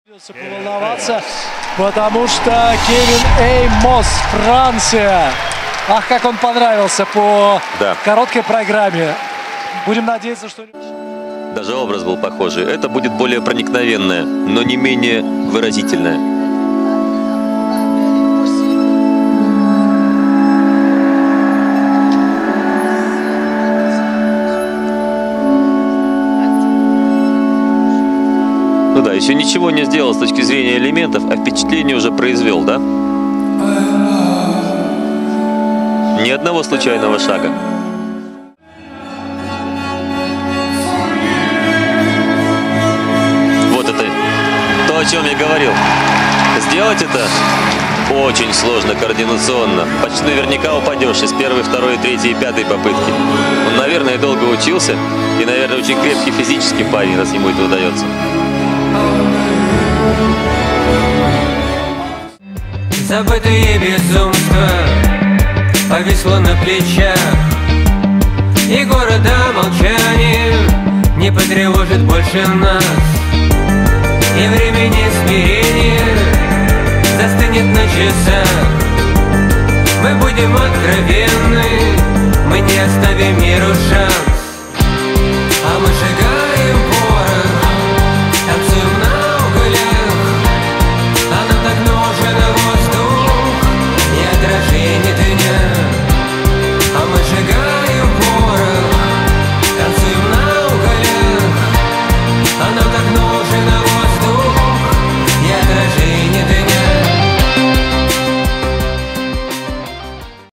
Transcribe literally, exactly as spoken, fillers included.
Поволноваться, потому что Кевин Эймос, Франция. Ах, как он понравился по да. короткой программе. Будем надеяться, что... Даже образ был похожий. Это будет более проникновенное, но не менее выразительное. Ну да, еще ничего не сделал с точки зрения элементов, а впечатление уже произвел, да? Ни одного случайного шага. Вот это то, о чем я говорил. Сделать это очень сложно координационно. Почти наверняка упадешь из первой, второй, третьей и пятой попытки. Он, наверное, долго учился и, наверное, очень крепкий физически парень, раз ему это удается. Забытые безумства повисло на плечах, и города молчание не потревожит больше нас, и времени смирения застынет на часах. Мы будем откровенны, мы не останемся.